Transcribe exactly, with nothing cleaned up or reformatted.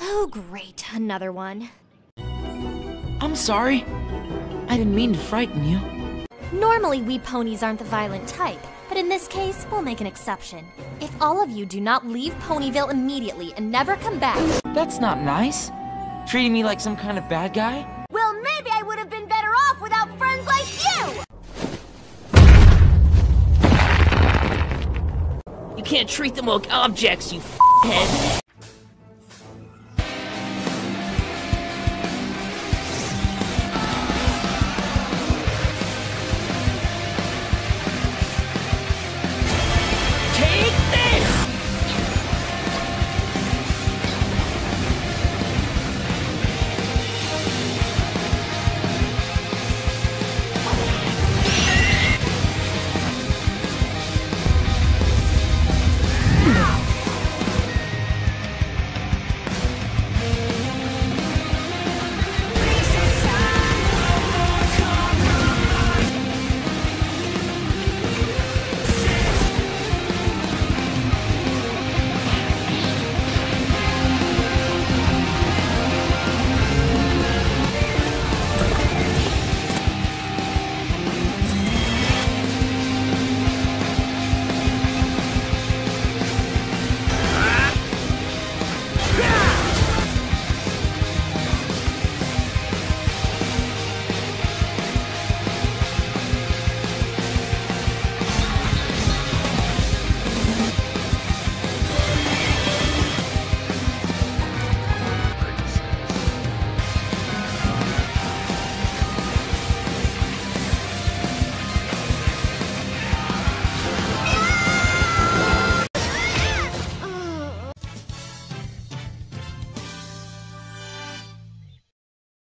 Oh great, another one. I'm sorry. I didn't mean to frighten you. Normally we ponies aren't the violent type, but in this case, we'll make an exception. If all of you do not leave Ponyville immediately and never come back... That's not nice. Treating me like some kind of bad guy? Well, maybe I would have been better off without friends like you! You can't treat them like objects, you f***head.